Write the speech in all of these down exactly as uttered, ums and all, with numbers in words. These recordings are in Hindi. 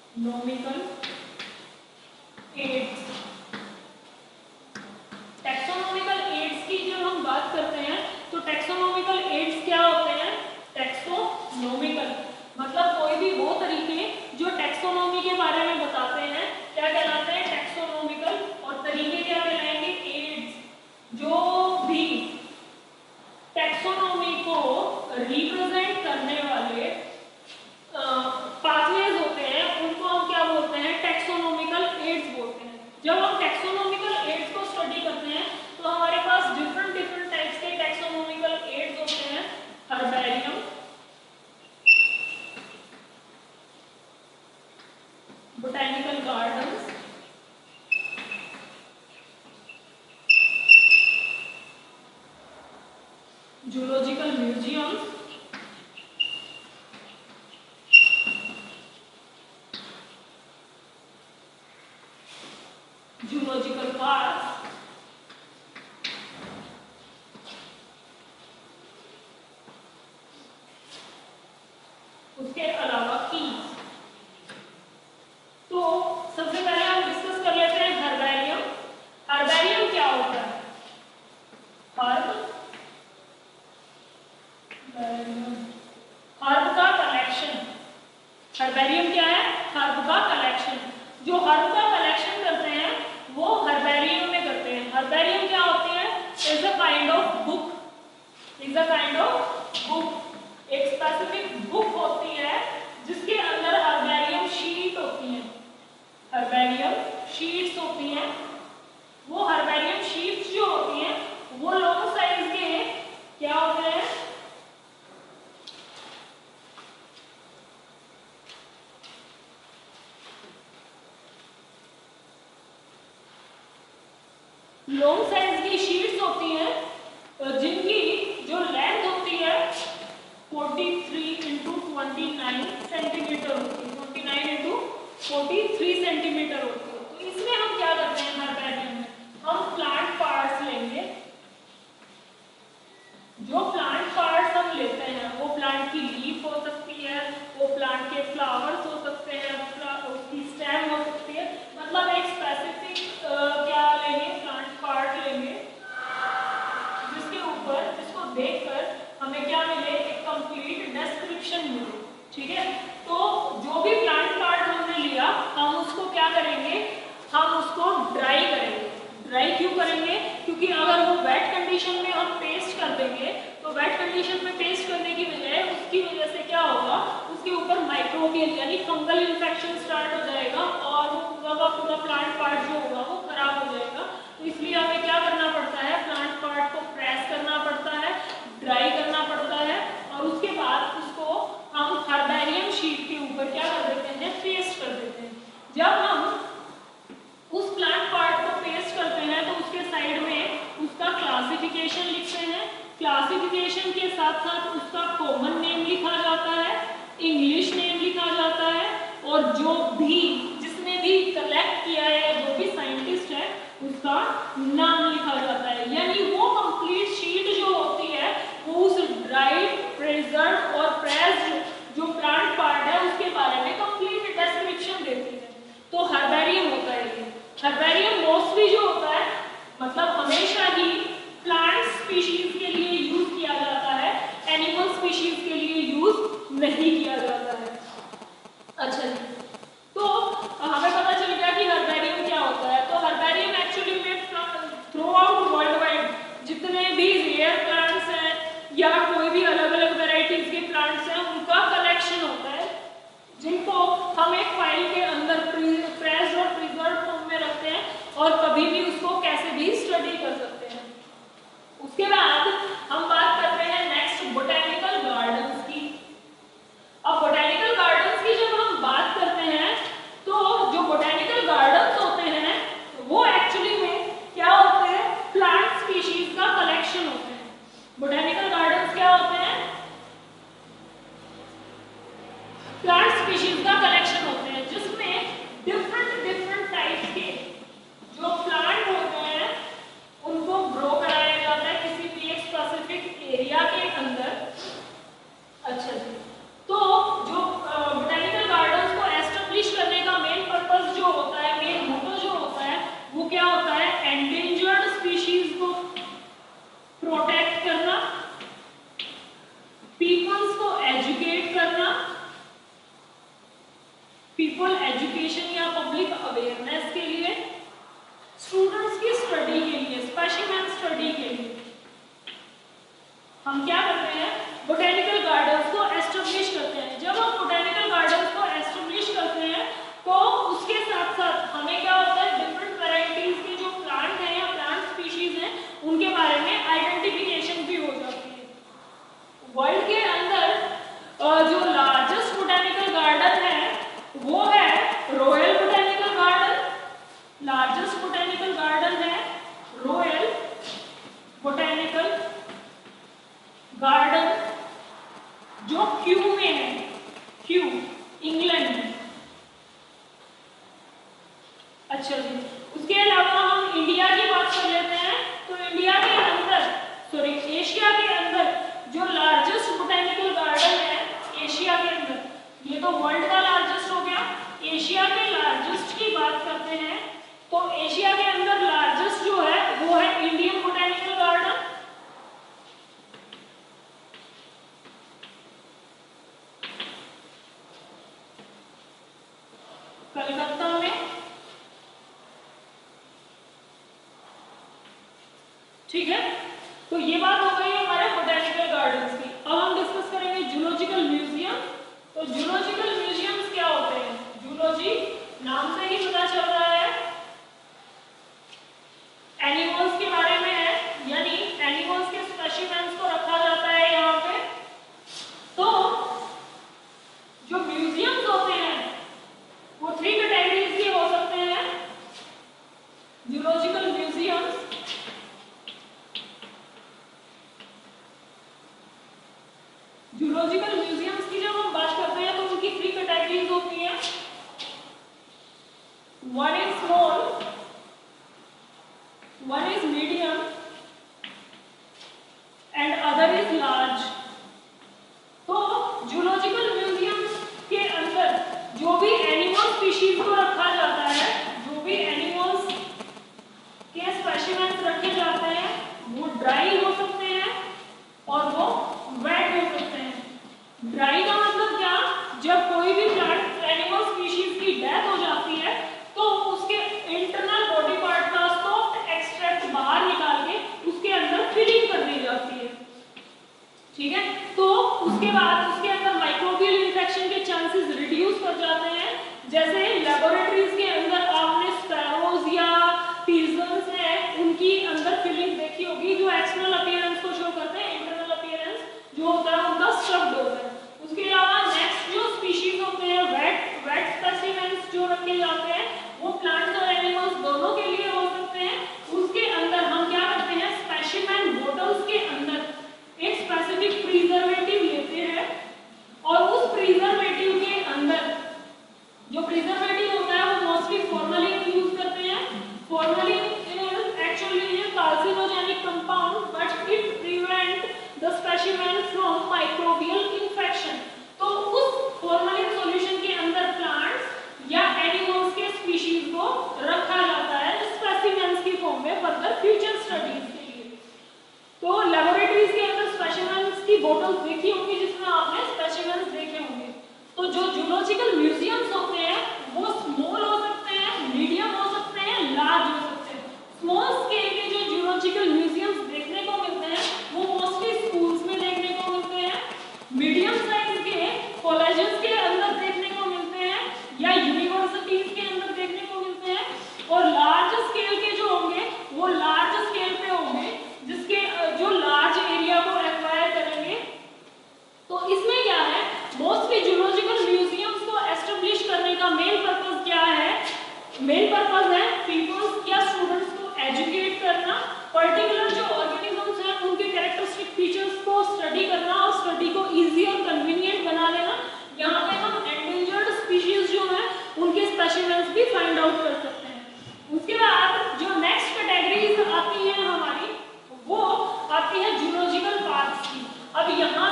Taxonomical aids. टैक्सोनॉमिकल एड्स की जब हम बात करते हैं तो टैक्सोनॉमिकल एड्स क्या होते हैं? टैक्सोनॉमिकल मतलब कोई भी वो तरीके जो टैक्सोनॉमी के बारे में बताते हैं क्या कहलाते हैं? टैक्सोनॉमिकल। और तरीके क्या कहलाएंगे? एड्स। जो भी टैक्सोनॉमी को रिप्रेजेंट करने वाले पाथवेज होते हैं उनको हम क्या बोलते हैं? टैक्सोनॉमिकल एड्स बोलते हैं। जब हम टैक्सोनॉमिकल एड्स को स्टडी करते हैं तो हमारे पास डिफरेंट डिफरेंट टाइप्स के टैक्सोनॉमिकल एड्स होते हैं। Herbarium, botanical gardens, zoological museums, zoological park, उसके अलावा कीज। तो सबसे पहले हम डिस्कस कर लेते हैं हर्बेरियम। हर्बेरियम क्या होता है? हर्ब हर्ब का कलेक्शन। हर्बेरियम क्या है? हर्ब का कलेक्शन। जो हर्ब का कलेक्शन करते हैं वो हर्बेरियम में करते हैं। हर्बेरियम क्या होती है? Is a kind of book. Is a kind of book. एक स्पेसिफिक बुक होती है जिसके अंदर हर्बेरियम शीट होती है। हर्बेरियम शीट्स होती हैं। वो हर्बेरियम शीट्स जो होती हैं वो लॉन्ग साइज के क्या होते हैं? लॉन्ग साइज की शीट्स होती हैं जिनकी जो लेंथ होती है तैंतालीस इंटू उनतीस सेंटीमीटर होती है। उनतीस इंटू तैंतालीस सेंटीमीटर होती है। तो इसमें हम क्या करते हैं? हर्बेरियम में हम प्लांट पार्ट्स लेंगे। जो प्लांट पार्ट्स हम लेते हैं वो प्लांट की लीफ हो सकती है, वो प्लांट के फ्लावर्स हो सकते हैं, उसकी स्टेम हो सकती है। मतलब एक स्पेसिफिक क्या लेंगे? प्लांट पार्ट लेंगे जिसके ऊपर जिसको देखकर हमें क्या मिले? एक कंप्लीट डिस्क्रिप्शन मिले। ठीक है। तो जो भी प्लांट पार्ट हमने लिया हम उसको क्या करेंगे? हम उसको ड्राई करेंगे। ड्राई क्यों करेंगे? क्योंकि अगर वो वेट कंडीशन में हम पेस्ट कर देंगे तो वेट कंडीशन में पेस्ट करने की बजाय उसकी वजह से क्या होगा? उसके ऊपर माइक्रोबियल यानी फंगल इन्फेक्शन स्टार्ट हो जाएगा और वो पूरा का पूरा प्लांट पार्ट जो होगा वो खराब हो जाएगा। तो इसलिए हमें क्या करना पड़ता है? प्लांट पार्ट को प्रेस करना पड़ता है, ड्राई करना पड़ता है और उसके बाद उसको हम हर्बेरियम शीट के ऊपर क्या कर देते हैं? पेस्ट कर देते हैं। जब हम उस प्लांट पार्ट को पेस्ट करते हैं तो उसके साइड में उसका क्लासिफिकेशन लिखते हैं। क्लासिफिकेशन के साथ साथ उसका कॉमन नेम लिखा जाता है, इंग्लिश नेम लिखा जाता है और जो भी जिसने भी कलेक्ट किया है, जो भी साइंटिस्ट है, उसका नाम लिखा जाता है। यानी वो कंप्लीट शीट जो होती है वो उस ड्राइड, प्रिजर्व और प्रेस्ड जो प्लांट पार्ट है उसके बारे में कंप्लीट डिस्क्रिप्शन देती है। तो हर्बेरियम होता है ये। हर्बेरियम मोस्टली जो होता है मतलब हमेशा ही प्लांट स्पीशीज के लिए यूज किया जाता है। एनिमल एजुकेशन या पब्लिक अवेयरनेस के लिए, स्टूडेंट्स की स्टडी के लिए, स्पेसिमेन स्टडी के लिए हम क्या करते हैं, बोटेनिकल गार्डन्स को एस्टेब्लिश करते हैं। जब हम बोटेनिकल गार्डन्स को एस्टेब्लिश करते हैं तो उसके साथ साथ हमें क्या होता है, डिफरेंट वैरायटीज के जो प्लांट हैं या प्लांट स्पीशीज हैं उनके बारे में आइडेंटिफिकेशन भी हो जाती है। वर्ल्ड के अंदर जो लार्जेस्ट बोटेनिकल गार्डन है वो है royal botanical garden. Largest botanical garden है रॉयल बोटेनिकल गार्डन जो क्यू में है, क्यू इंग्लैंड में। अच्छा जी, उसके अलावा हम इंडिया की बात कर लेते हैं। तो इंडिया के अंदर, सॉरी एशिया के अंदर जो लार्जेस्ट बोटेनिकल गार्डन है एशिया के अंदर, ये तो वर्ल्ड का लार्जेस्ट हो गया, एशिया के लार्जेस्ट की बात करते हैं तो एशिया के अंदर लार्जेस्ट जो है वो है इंडियन बोटेनिकल गार्डन। कलकत्ता में, ठीक है। तो ये बात हो गई हमारे बोटेनिकल गार्डन्स की। अब हम डिस्कस करेंगे जूलॉजिकल म्यूजियम। तो जूलॉजिकल म्यूजियम्स क्या होते हैं, जूलॉजी नाम से ही पता चल रहा है एनिमल्स के बारे में है, यानी एनिमल्स के स्पेसिमेंस को रखा जाता है यहाँ पे। तो जो म्यूजियम्स होते हैं वो थ्री कैटेगरीज के हो सकते हैं। जूलॉजिकल म्यूजियम्स, जूलॉजिकल म्यूजियम्स की जब हम बात करते हैं तो उनकी थ्री कैटेगरीज होती हैं। One is small, one is medium and other is large. तो जूलॉजिकल म्यूजियम्स के अंदर जो भी एनिमल स्पीशीज को रखा जाता है, जो भी एनिमल्स के स्पेसिमेंस रखे जाते हैं वो ड्राई हो सकते हैं और वो वेट हो सकते हैं। ड्राई का मतलब क्या, जब कोई भी प्लांट एनिमल स्पीशीज की डेथ हो जाती है तो उसके इंटरनल बॉडी पार्ट का सॉफ्ट एक्सट्रैक्ट बाहर निकाल के उसके अंदर फिलिंग कर दी जाती है, ठीक है। तो उसके बाद उसके अंदर माइक्रोबियल इन्फेक्शन के चांसेस रिड्यूस कर जाते हैं। जैसे लेबोरेटरीज के अंदर आपने स्पैरोज या पीजन्स है उनकी अंदर फिलिंग देखी होगी जो एक्सटर्नल अपीयरेंस को शो करते हैं, इंटरनल अपीयरेंस जो होता है उनका स्टफ्ड होता है। उसके अलावा नेक्स्ट जो स्पीशीज होते हैं वेट वेट स्पेसिमेंस जो रखे जाते हैं वो प्लांट्स और एनिमल्स दोनों के लिए हो सकते हैं। उसके अंदर हम क्या करते हैं, स्पेसिमेन बोटल्स के अंदर एक स्पेसिफिक प्रिजर्वेटिव लेते हैं और उस प्रिजर्वेटिव के अंदर जो प्रिजर्वेटिव होता है वो मोस्टली फॉर्मलिन यूज करते हैं। Formalin is actually a carcinogenic compound but it prevent the specimen from microbial infection। तो उस फॉर्मलिन सॉल्यूशन के अंदर प्लांट्स या एनिमल्स के स्पीशीज को रखा जाता है स्पेसिमेंस की फॉर्म में फर्दर फ्यूचर स्टडीज के लिए। तो लेबोरेटरीज के अंदर स्पेसिमेंस की बोतल्स देखी होंगी जिसमें आपने स्पेसिमेंस देखे होंगे। तो जो जूलॉजिकल म्यूजियम्स होते हैं वो स्मॉल हो सकते हैं, मीडियम हो सकते हैं, लार्ज हो सकते हैं। स्मॉल स्केल के जो जूलॉजिकल म्यूजियम्स देखने को मिलते हैं वो मोस्टली स्कूल्स में देखने को मिलते हैं, मीडियम साइज के कॉलेजेस के अंदर देखने को मिलते हैं या यूनिवर्सिटीज के अंदर देखने को मिलते हैं, और लार्ज स्केल के जो होंगे वो लार्ज स्केल पे होंगे जिसके जो लार्ज एरिया को एक्वायर करेंगे। तो इसमें क्या है, मोस्टली जूलॉजिकल म्यूजियम्स को एस्टेब्लिश करने का मेन पर्पस क्या है, मेन पर्पस है पीपल्स या स्टूडेंट्स को एजुकेट करना, पर्टिकुलर जो ऑर्गेनिजम्स हैं उनके कैरेक्टरिस्टिक फीचर्स को स्टडी करना और स्टडी को इजी और कन्वीनियंट बना देना। यहाँ पे हम एंडेंजर्ड स्पीशीज जो हैं उनके स्पेसिमेंस भी फाइंड आउट कर सकते हैं। उसके बाद जो नेक्स्ट कैटेगरीज आती है हमारी वो आती है जूलॉजिकल पार्क्स की। अब यहाँ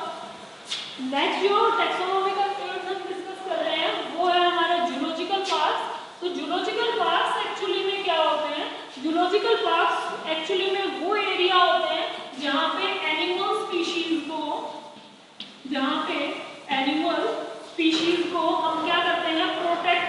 नेक्स्ट जो टैक्सोनॉमिकल टर्म्स हम डिस्कस कर रहे हैं वो है हमारा जूलॉजिकल पार्क्स। तो जूलॉजिकल पार्क्स एक्चुअली में क्या होते हैं, जूलॉजिकल पार्क्स एक्चुअली में वो एरिया होते हैं जहाँ पे एनिमल स्पीशीज को जहाँ पे एनिमल स्पीशीज को हम क्या करते हैं, प्रोटेक्ट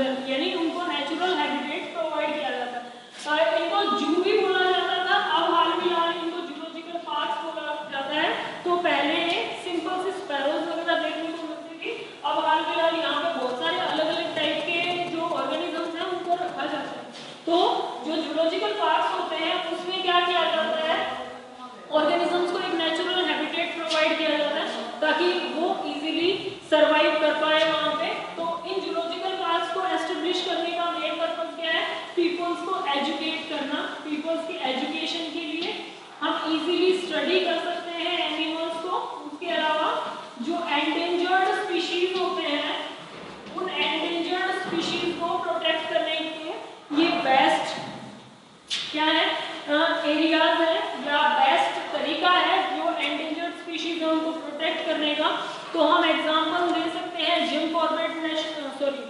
अंदर, यानी उनको नेचुरल हैबिटेट प्रोवाइड किया जाता है। इनको जू भी बोला जाता था, अब हाल फिलहाल इनको जूलॉजिकल पार्क्स बोला जाता है। तो पहले सिंपल से स्पैरोज वगैरह देखने को मिलती थी, अब हाल फिलहाल यहाँ पे बहुत सारे अलग अलग टाइप के जो ऑर्गेनिजम्स हैं उनको रखा जाता है। तो जो जूलॉजिकल पार्क्स होते हैं उसमें क्या किया जाता है, ऑर्गेनिजम्स को एक नेचुरल हैबिटेट प्रोवाइड किया जाता है ताकि वो इजीली सरवाइव कर पाए वहाँ पे। तो इन जूलॉजिकल पार्क्स को एस्टेब्लिश करने का मेन पर्पस क्या है, पीपल्स को एजुकेट करना। पीपल्स की एजुकेशन के लिए हम इजीली स्टडी कर सकते हैं एनिमल्स को। उसके अलावा जो एंडेंजर्ड स्पीशीज होते हैं उन एंडेंजर्ड स्पीशीज को प्रोटेक्ट करने के ये बेस्ट क्या है एरियाज है या बेस्ट तरीका है जो एंडेंजर्ड स्पीशीज है उनको प्रोटेक्ट करने का। तो हम एग्जांपल दे सकते हैं जिम कॉर्बेट नेशनल सॉरी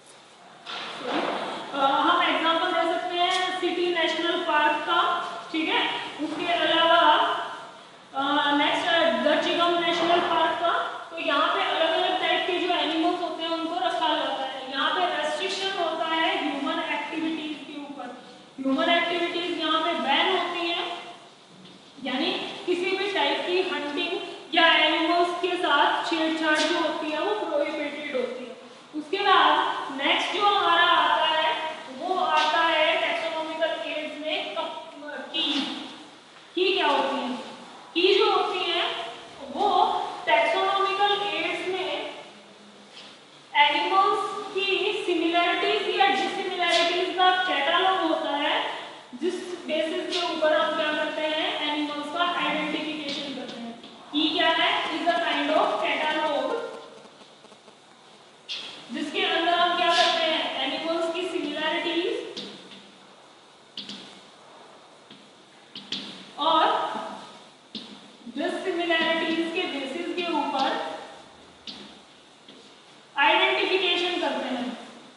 हम एग्जांपल दे सकते हैं सिटी नेशनल पार्क का, ठीक है। उसके अलावा नेक्स्ट दर्चिगम नेशनल पार्क का। तो यहाँ पे अलग अलग टाइप के जो एनिमल्स होते हैं उनको रखा जाता है। यहाँ पे रेस्ट्रिक्शन होता है ह्यूमन एक्टिविटीज के ऊपर। ह्यूमन एक्टिविटीज यहाँ पे बैन होती है, यानी किसी भी टाइप की हंटिंग या एनिमल्स के साथ छेड़छाड़ जो होती है वो प्रोहिबिटेड होती है। उसके बाद नेक्स्ट जो हमारा आता है वो आता है टैक्सोनॉमिकल एड्स में की की क्या होती है, की जो होती है वो टैक्सोनॉमिकल एड्स में एनिमल्स की सिमिलैरिटीज या डिसिमिलैरिटीज का कैटालॉग होता है, जिस बेसिस के ऊपर हम क्या करते हैं एनिमल्स का आइडेंटिफिकेशन करते हैं। की क्या है, is a kind of catalogue जिसके अंदर हम क्या करते हैं एनिमल्स की सिमिलैरिटीज और डिसिमिलैरिटीज के बेसिस के ऊपर आइडेंटिफिकेशन करते हैं।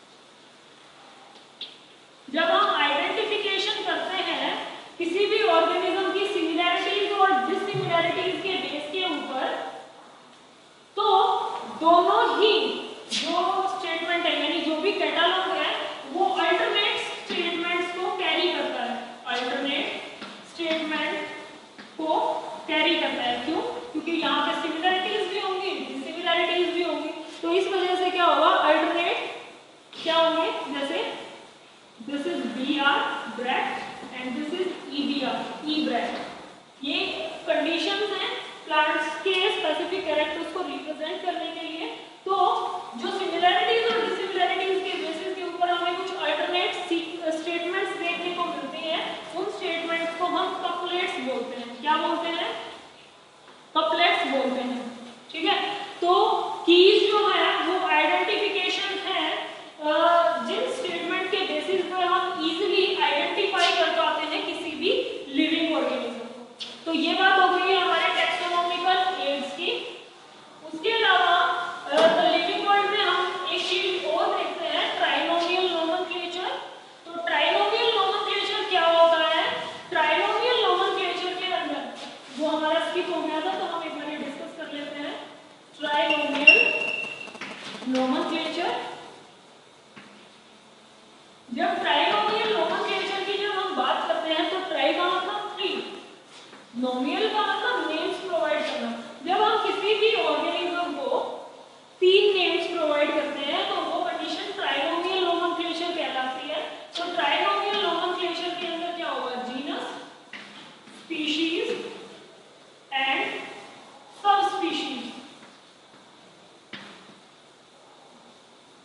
जब हम आइडेंटिफिकेशन करते हैं किसी भी ऑर्गेनिज्म की सिमिलैरिटीज और डिसिमिलैरिटीज के बेस के ऊपर, तो दोनों ही जो स्टेटमेंट है यानी जो भी कैटालॉग है वो अल्टरनेट स्टेटमेंट्स को कैरी करता है, अल्टरनेट स्टेटमेंट को कैरी करता है। क्यों? क्योंकि यहाँ पे सिमिलैरिटीज भी होंगी डिसिमिलैरिटीज भी होंगी, तो इस वजह से क्या होगा अल्टरनेट क्या होंगे, जैसे this is B R bracket and this is E B R E bracket. ये कंडीशंस हैं प्लांट्स के स्पेसिफिक कैरेक्टर्स को रिप्रेजेंट करने के लिए। तो जो सिमिलैरिटीज और डिसिमिलैरिटीज के बेसिस के ऊपर हमें कुछ अल्टरनेट स्टेटमेंट्स देखने को मिलते हैं, उन स्टेटमेंट्स को हम कपलेट्स बोलते हैं। क्या बोलते हैं? कपलेट्स बोलते हैं, ठीक है। तो कीज जो है वो आइडेंटिफिकेशन है जिन स्टेटमेंट के बेसिस पर हम इजीली आइडेंटिफाई कर पाते हैं किसी भी लिविंग ऑर्गेनिज्म को। तो ये बात हो गई है हमारे टैक्सोनॉमिकल एड्स की। उसके अलावा द लिविंग वर्ल्ड में हम एक चीज और देखते हैं ट्राइनोमियल नोमेनक्लेचर। तो ट्राइनोमियल नोमेनक्लेचर क्या होता है? ट्राइनोमियल नोमेनक्लेचर के अंदर वो हमारा स्किप हो गया था तो हम एक बार डिस्कस कर लेते हैं। ट्राइनोमियल नोमेनक्लेचर, जब ट्राइनोमियल नोमेनक्लेचर की जब हम बात करते हैं तो ट्राई का मतलब थ्री, नोमियल का मतलब नेम्स प्रोवाइड करना। जब हम किसी भी ऑर्गेनिज्म को तीन नेम्स प्रोवाइड करते हैं तो वो कंडीशन ट्राइनोमियल नोमेनक्लेचर कहलाती है। तो ट्राइनोमियल नोमेनक्लेचर के अंदर क्या होगा? Genus, species and subspecies.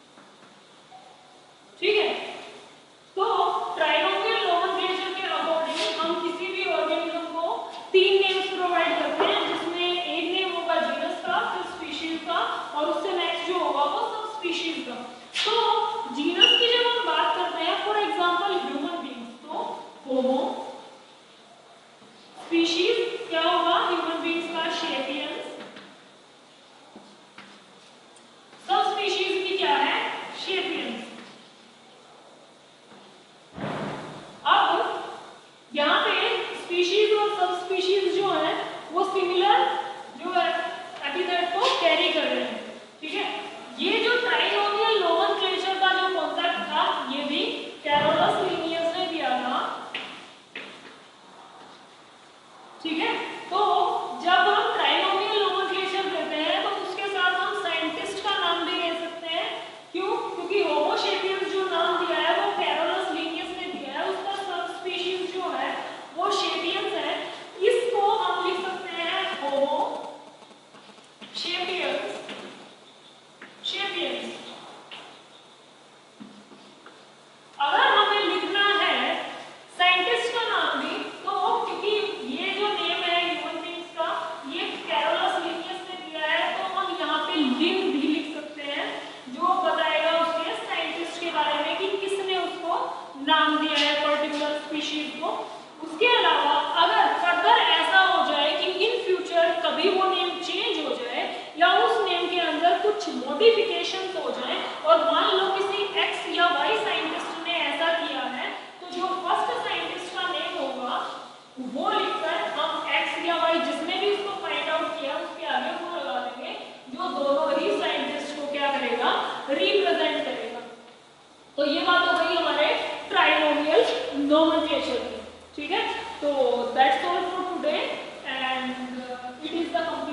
कभी वो नेम चेंज हो जाए या उस नेम के अंदर कुछ मॉडिफिकेशंस हो जाए, और मान लो किसी एक्स या वाई साइंटिस्ट ने ऐसा किया है, तो जो फर्स्ट साइंटिस्ट का नेम होगा वो लिखकर हम एक्स या वाई जिसने भी उसको फाइंड आउट किया उसके आगे वो लगा देंगे, जो दोनों ही साइंटिस्ट को क्या करेगा, रिप्रेजेंट करेगा। तो ये बात हो गई हमारे ट्राइनोमियल नोमेनक्लेचर की, ठीक है। तो that's all for today and it is the